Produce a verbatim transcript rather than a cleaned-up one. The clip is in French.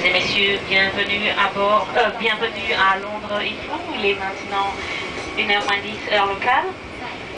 Mesdames et messieurs, bienvenue à bord, euh, bienvenue à Londres Heathrow. Il est maintenant une heure moins dix heure locale.